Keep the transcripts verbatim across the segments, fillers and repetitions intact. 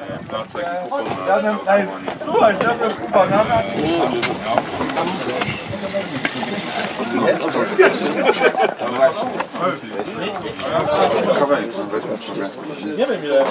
Słuchaj, ja bym Kuba na nie wiem ile.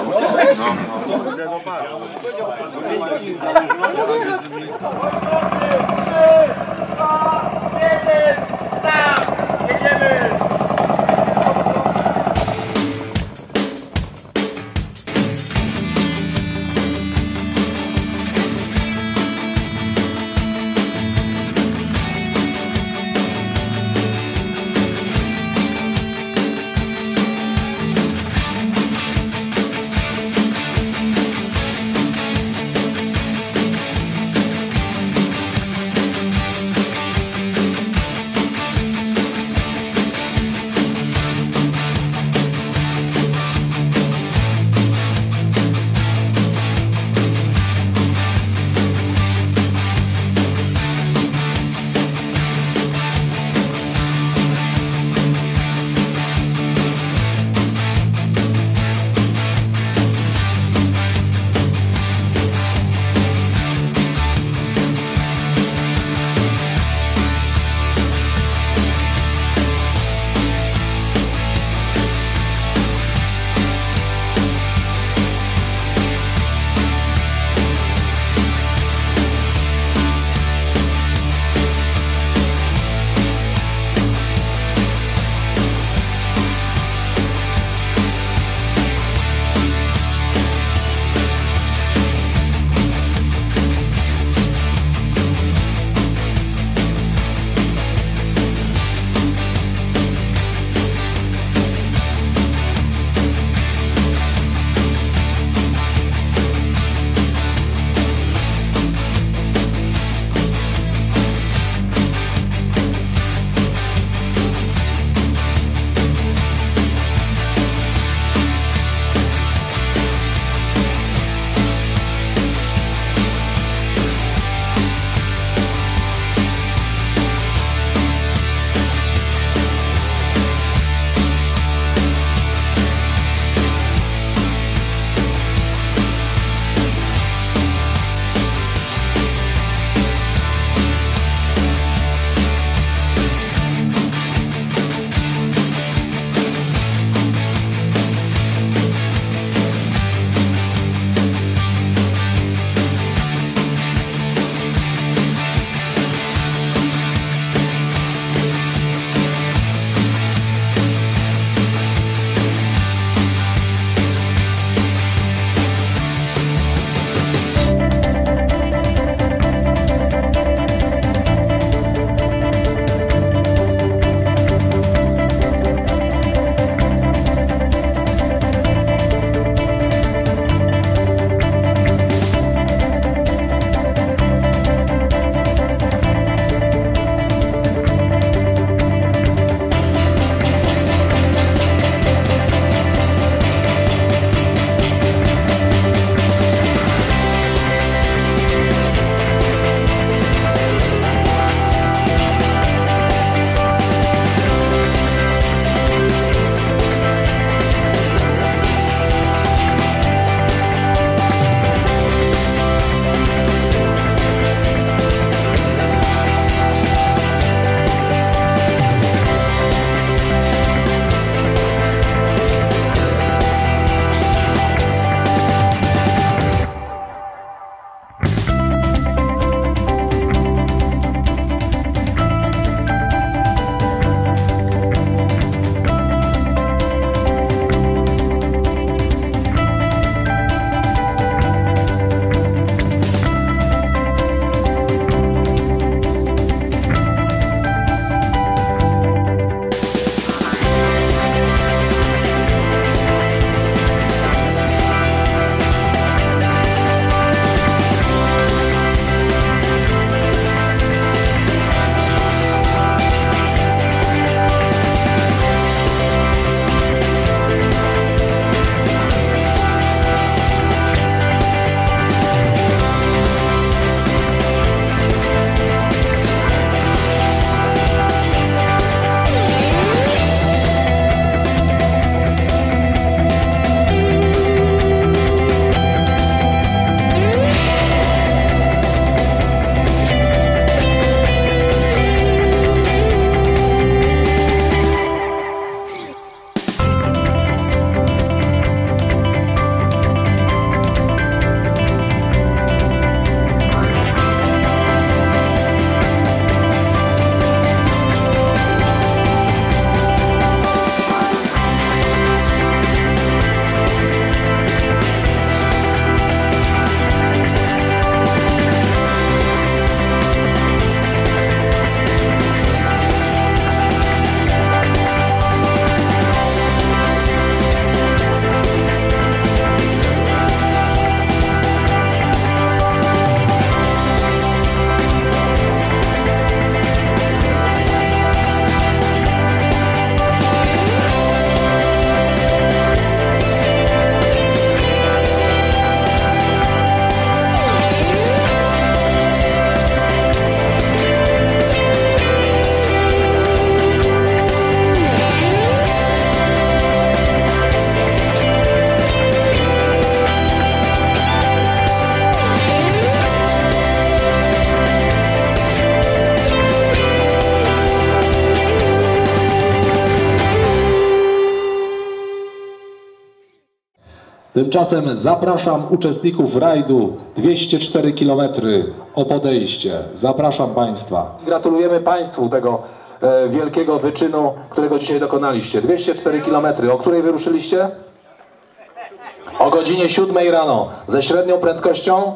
Tymczasem zapraszam uczestników rajdu dwieście cztery kilometry o podejście. Zapraszam Państwa. Gratulujemy Państwu tego e, wielkiego wyczynu, którego dzisiaj dokonaliście. dwieście cztery kilometry. O której wyruszyliście? O godzinie siódmej rano. Ze średnią prędkością?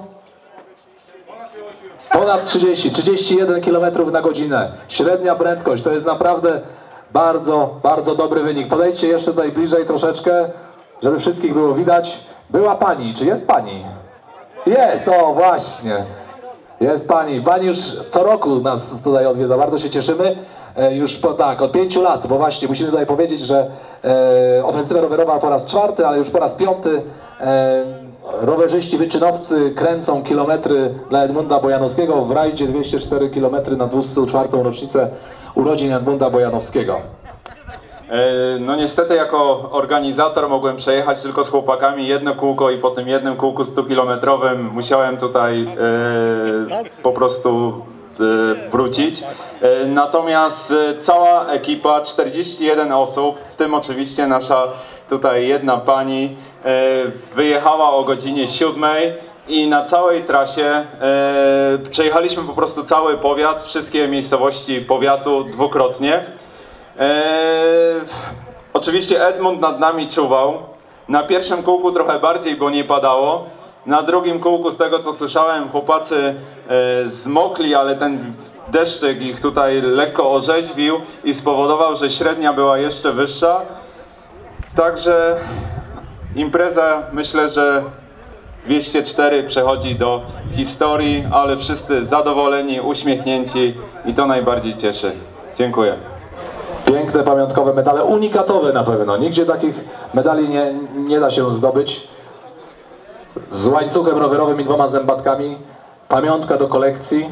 Ponad trzydzieści, trzydzieści jeden kilometrów na godzinę. Średnia prędkość. To jest naprawdę bardzo, bardzo dobry wynik. Podejdźcie jeszcze tutaj bliżej troszeczkę, żeby wszystkich było widać. Była Pani. Czy jest Pani? Jest, o właśnie. Jest Pani. Pani już co roku nas tutaj odwiedza. Bardzo się cieszymy. E, już po, tak, od pięciu lat, bo właśnie musimy tutaj powiedzieć, że e, ofensywa rowerowa po raz czwarty, ale już po raz piąty e, rowerzyści, wyczynowcy kręcą kilometry dla Edmunda Bojanowskiego w rajdzie dwieście cztery kilometry na dwieście czwartą rocznicę urodzin Edmunda Bojanowskiego. No niestety jako organizator mogłem przejechać tylko z chłopakami jedno kółko i po tym jednym kółku stukilometrowym musiałem tutaj e, po prostu e, wrócić. E, natomiast cała ekipa, czterdzieści jeden osób, w tym oczywiście nasza tutaj jedna pani, e, wyjechała o godzinie siódmej i na całej trasie e, przejechaliśmy po prostu cały powiat, wszystkie miejscowości powiatu dwukrotnie. Eee, oczywiście Edmund nad nami czuwał. Na pierwszym kółku trochę bardziej, bo nie padało. Na drugim kółku, z tego co słyszałem, chłopacy e, zmokli, ale ten deszczyk ich tutaj lekko orzeźwił i spowodował, że średnia była jeszcze wyższa. Także impreza, myślę, że dwieście cztery przechodzi do historii, ale wszyscy zadowoleni, uśmiechnięci i to najbardziej cieszy. Dziękuję. Piękne, pamiątkowe medale, unikatowe na pewno. Nigdzie takich medali nie, nie da się zdobyć. Z łańcuchem rowerowym i dwoma zębatkami. Pamiątka do kolekcji.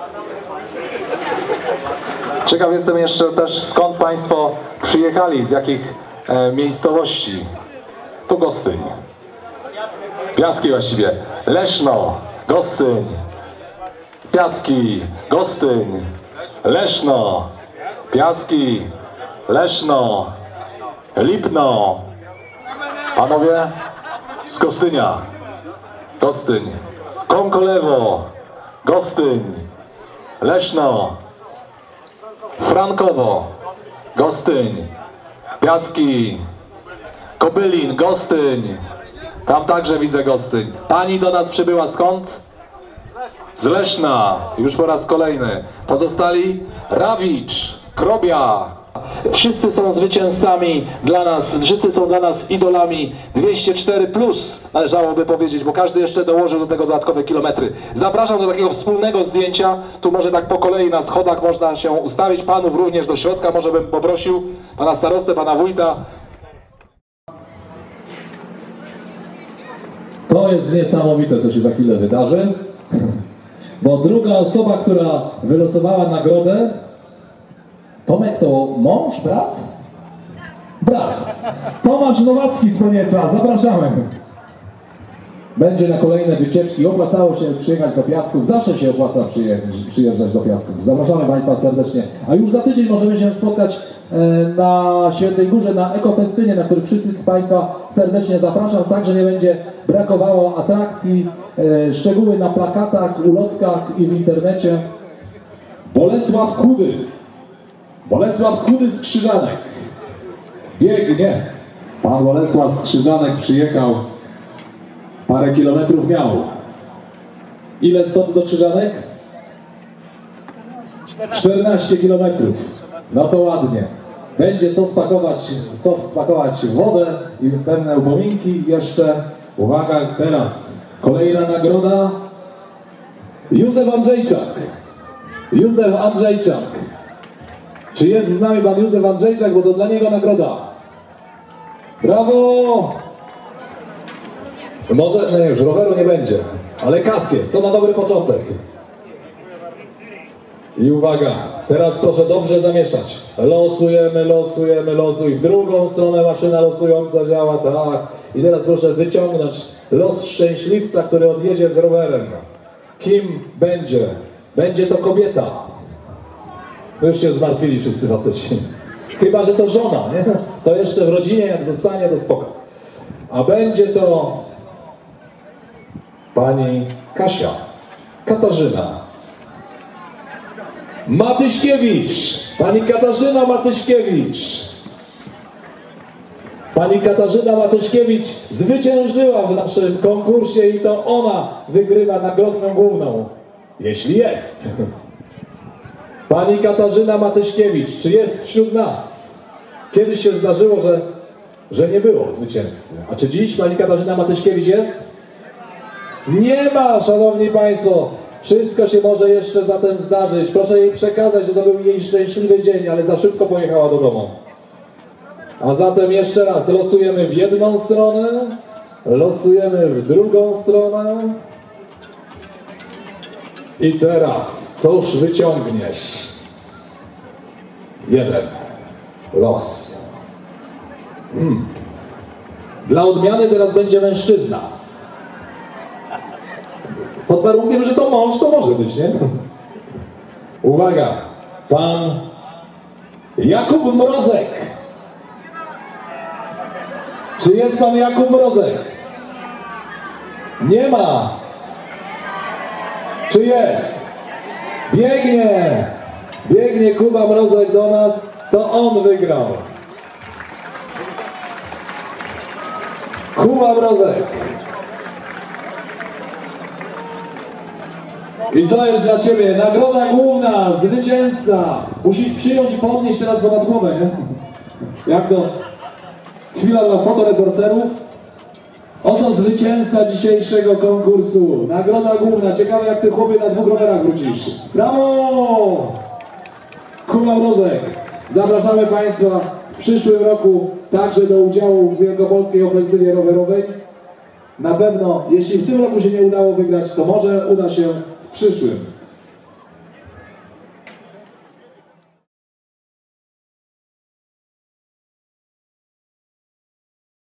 Ciekaw jestem jeszcze też, skąd Państwo przyjechali, z jakich e, miejscowości. Tu Gostyń. Piaski właściwie. Leszno, Gostyń. Piaski, Gostyń. Leszno, Piaski, Leszno, Lipno. Panowie z Gostynia. Gostyń. Konkolewo, Gostyń, Leszno, Frankowo, Gostyń, Piaski, Kobylin, Gostyń. Tam także widzę Gostyń. Pani do nas przybyła skąd? Z Leszna, już po raz kolejny. Pozostali Rawicz, Krobia. Wszyscy są zwycięzcami dla nas, wszyscy są dla nas idolami. dwieście cztery plus należałoby powiedzieć, bo każdy jeszcze dołożył do tego dodatkowe kilometry. Zapraszam do takiego wspólnego zdjęcia. Tu może tak po kolei na schodach można się ustawić. Panów również do środka, może bym poprosił pana starostę, pana wójta. To jest niesamowite, co się za chwilę wydarzy, bo druga osoba, która wylosowała nagrodę, Tomek to mąż, brat? Brat. Tomasz Nowacki z Konieca, zapraszamy. Będzie na kolejne wycieczki. Opłacało się przyjechać do Piasków, zawsze się opłaca przyjeżdżać do Piasków. Zapraszamy Państwa serdecznie. A już za tydzień możemy się spotkać na Świętej Górze, na ekofestynie, na który wszystkich Państwa serdecznie zapraszam. Także nie będzie brakowało atrakcji, szczegóły na plakatach, ulotkach i w internecie. Bolesław Kudy. Bolesław Kudy z Krzyżanek. Biegnie. Pan Bolesław z Krzyżanek przyjechał. Parę kilometrów miał. Ile stąd do Krzyżanek? czternaście kilometrów. No to ładnie. Będzie co spakować, co spakować w wodę i pewne upominki. Jeszcze, uwaga, teraz kolejna nagroda. Józef Andrzejczak. Józef Andrzejczak. Czy jest z nami pan Józef Andrzejczak, bo to dla niego nagroda. Brawo! Może, no nie, już roweru nie będzie, ale kask jest, to na dobry początek. I uwaga, teraz proszę dobrze zamieszać. Losujemy, losujemy, losuj. W drugą stronę maszyna losująca działa, tak. I teraz proszę wyciągnąć los szczęśliwca, który odjedzie z rowerem. Kim będzie? Będzie to kobieta. No już się zmartwili wszyscy faceci. Chyba że to żona, nie? To jeszcze w rodzinie jak zostanie, to spoko. A będzie to pani Kasia, Katarzyna Matyśkiewicz. Pani Katarzyna Matyśkiewicz. Pani Katarzyna Matyśkiewicz zwyciężyła w naszym konkursie i to ona wygrywa nagrodę główną, jeśli jest. Pani Katarzyna Matyśkiewicz, czy jest wśród nas? Kiedyś się zdarzyło, że, że nie było zwycięzcy. A czy dziś pani Katarzyna Matyśkiewicz jest? Nie ma, szanowni państwo. Wszystko się może jeszcze zatem zdarzyć. Proszę jej przekazać, że to był jej szczęśliwy dzień, ale za szybko pojechała do domu. A zatem jeszcze raz losujemy w jedną stronę, losujemy w drugą stronę. I teraz, cóż wyciągniesz? Jeden. Los. Hmm. Dla odmiany teraz będzie mężczyzna. Pod warunkiem, że to mąż, to może być, nie? Uwaga. Pan Jakub Mrozek. Czy jest pan Jakub Mrozek? Nie ma. Czy jest? Biegnie. Biegnie Kuba Mrozek do nas. To on wygrał. Kuba Mrozek. I to jest dla ciebie nagroda główna, zwycięzca. Musisz przyjąć i podnieść teraz ponad głowę, nie? Jak to? Chwila dla fotoreporterów. Oto zwycięzca dzisiejszego konkursu. Nagroda główna. Ciekawe, jak ty, chłopie, na dwóch rowerach wrócisz. Brawo! Kuba Mrozek. Zapraszamy państwa w przyszłym roku także do udziału w wielkopolskiej ofensywie rowerowej. Na pewno, jeśli w tym roku się nie udało wygrać, to może uda się w przyszłym.